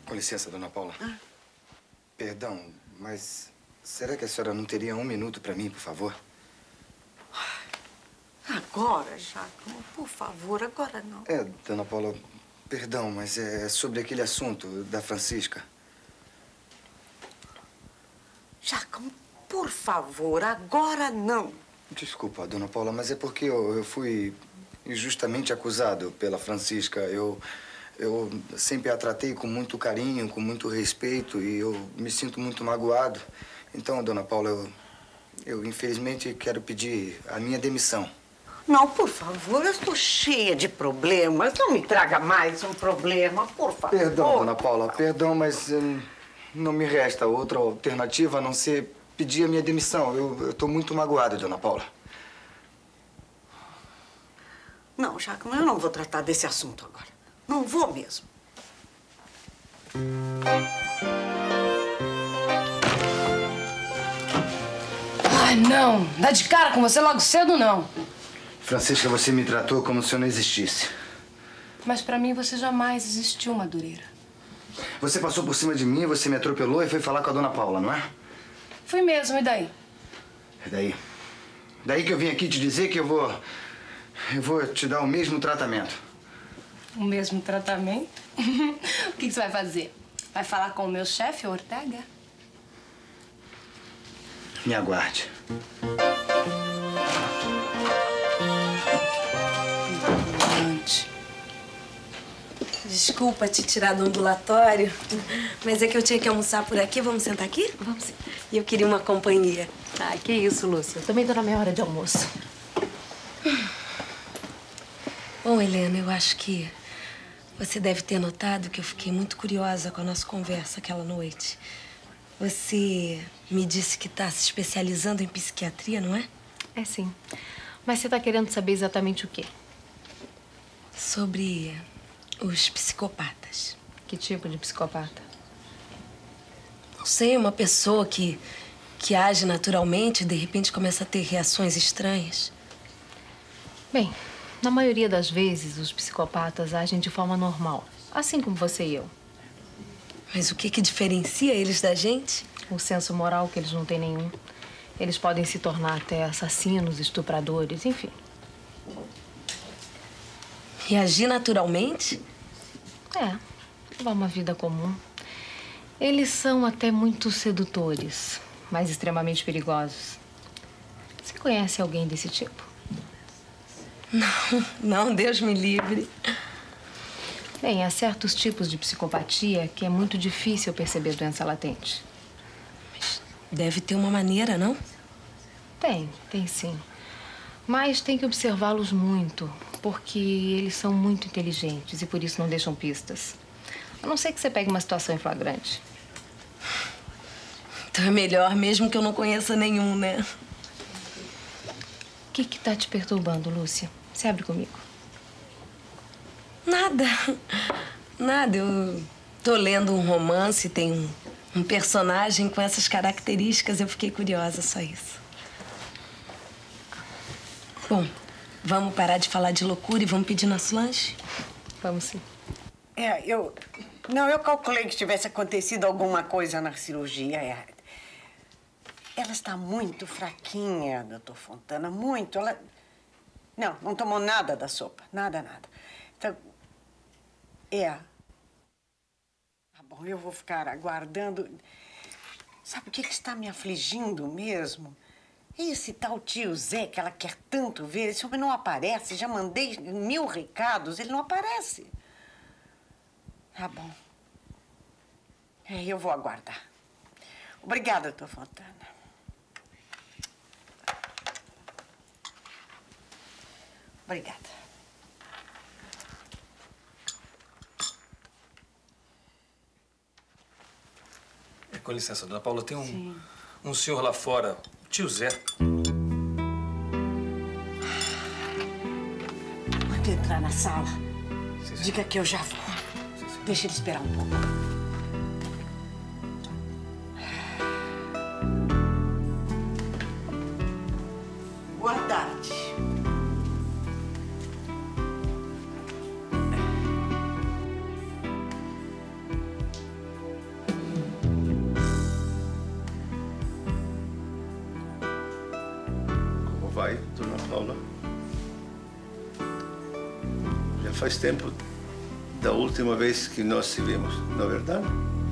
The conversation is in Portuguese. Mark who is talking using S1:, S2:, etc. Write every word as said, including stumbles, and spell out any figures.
S1: Com licença, dona Paula.
S2: Ah.
S1: Perdão, mas será que a senhora não teria um minuto para mim, por favor?
S2: Agora, Giacomo, por favor, agora não.
S1: É, dona Paula, perdão, mas é sobre aquele assunto da Francisca.
S2: Giacomo, por favor, agora não.
S1: Desculpa, dona Paula, mas é porque eu, eu fui injustamente acusado pela Francisca. Eu, eu sempre a tratei com muito carinho, com muito respeito e eu me sinto muito magoado. Então, dona Paula, eu, eu infelizmente quero pedir a minha demissão.
S2: Não, por favor, eu estou cheia de problemas. Não me traga mais um problema, por favor.
S1: Perdão, dona Paula, perdão, mas hum, não me resta outra alternativa a não ser pedir a minha demissão. Eu estou muito magoado, dona Paula.
S2: Não, Giacomo, eu não vou tratar desse assunto agora. Não vou mesmo.
S3: Ai, não. Dá de cara com você logo cedo, não.
S1: Francisca, você me tratou como se eu não existisse.
S3: Mas pra mim você jamais existiu, Madureira.
S1: Você passou por cima de mim, você me atropelou e foi falar com a dona Paula, não é?
S3: Fui mesmo, e daí?
S1: E daí? Daí que eu vim aqui te dizer que eu vou... Eu vou te dar o mesmo tratamento.
S3: O mesmo tratamento? O que você vai fazer? Vai falar com o meu chefe, Ortega?
S1: Me aguarde.
S4: Desculpa te tirar do ambulatório, mas é que eu tinha que almoçar por aqui. Vamos sentar aqui?
S3: Vamos sim.
S4: E eu queria uma companhia.
S3: Ai, que isso, Lúcia. Eu também tô na minha hora de almoço.
S4: Bom, Helena, eu acho que você deve ter notado que eu fiquei muito curiosa com a nossa conversa aquela noite. Você me disse que está se especializando em psiquiatria, não é?
S5: É sim. Mas você tá querendo saber exatamente o quê?
S4: Sobre os psicopatas.
S5: Que tipo de psicopata?
S4: Não sei, uma pessoa que, que age naturalmente e de repente começa a ter reações estranhas.
S5: Bem, na maioria das vezes, os psicopatas agem de forma normal, assim como você e eu.
S4: Mas o que que diferencia eles da gente?
S5: O senso moral, que eles não têm nenhum. Eles podem se tornar até assassinos, estupradores, enfim.
S4: Reagir naturalmente?
S5: É, levar uma vida comum. Eles são até muito sedutores, mas extremamente perigosos. Você conhece alguém desse tipo?
S4: Não, não, Deus me livre.
S5: Bem, há certos tipos de psicopatia que é muito difícil perceber doença latente.
S4: Mas deve ter uma maneira, não?
S5: Tem, tem sim. Mas tem que observá-los muito, porque eles são muito inteligentes e por isso não deixam pistas. A não ser que você pegue uma situação em flagrante.
S4: Então é melhor mesmo que eu não conheça nenhum, né?
S5: O que que tá te perturbando, Lúcia? Se abre comigo.
S4: Nada. Nada. Eu tô lendo um romance, tem um, um personagem com essas características. Eu fiquei curiosa, só isso. Bom, vamos parar de falar de loucura e vamos pedir nosso lanche?
S5: Vamos sim.
S2: É, eu... Não, eu calculei que tivesse acontecido alguma coisa na cirurgia. É. Ela está muito fraquinha, doutor Fontana, muito. Ela... Não, não tomou nada da sopa. Nada, nada. Então... É. Tá bom, eu vou ficar aguardando. Sabe o que que está me afligindo mesmo? Esse tal tio Zé, que ela quer tanto ver, esse homem não aparece. Já mandei mil recados, ele não aparece. Tá bom. É, eu vou aguardar. Obrigada, doutor Fontana. Obrigada.
S6: É, com licença, dona Paula, tem um, um senhor lá fora, o tio Zé.
S2: Pode entrar na sala.
S6: Sim, sim.
S2: Diga que eu já vou.
S6: Sim, sim.
S2: Deixa ele esperar um pouco. Boa tarde.
S7: vai, dona Paula? Já faz tempo da última vez que nós se vimos, não é verdade?